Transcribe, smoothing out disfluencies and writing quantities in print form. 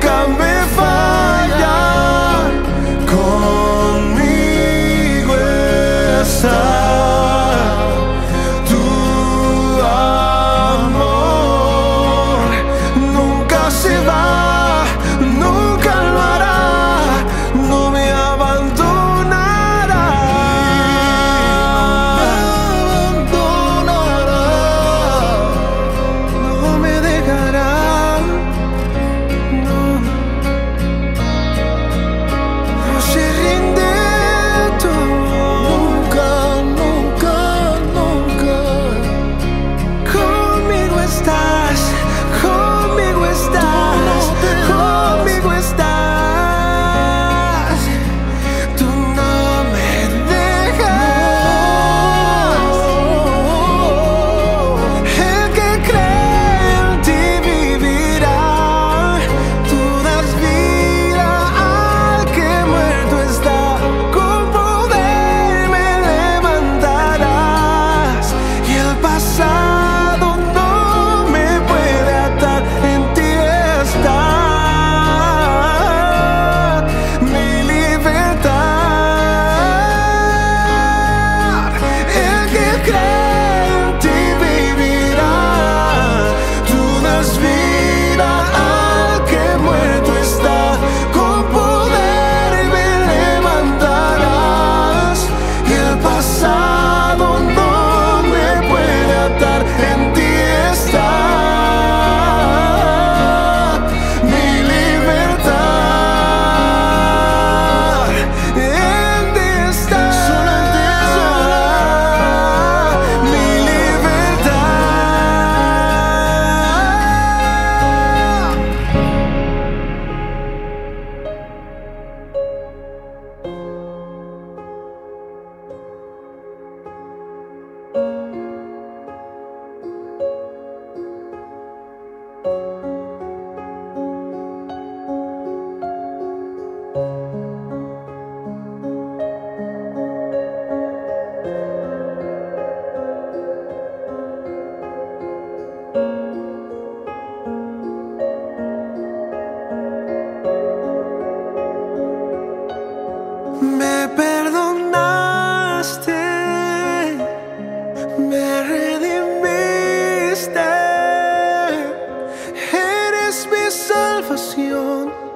nunca me falla. Conmigo está tu amor, nunca se va, nunca lo hará, no me abandonará, no me dejará, no se rinde tu amor, nunca, nunca, nunca. Conmigo estás, conmigo estás, conmigo estás. Tú no me dejas. El que cree en ti vivirá. Tú das vida al que muerto está. Con poder me levantarás. Y el pasado no me puede atar. En ti está mi libertad. El que cree en ti vivirá. Tú das vida al que muerto está. Con poder me levantarás. Y el pasado no me puede atar. En ti está mi libertad. En ti está, solo en ti está mi Me perdonaste, me redimiste, eres mi salvación.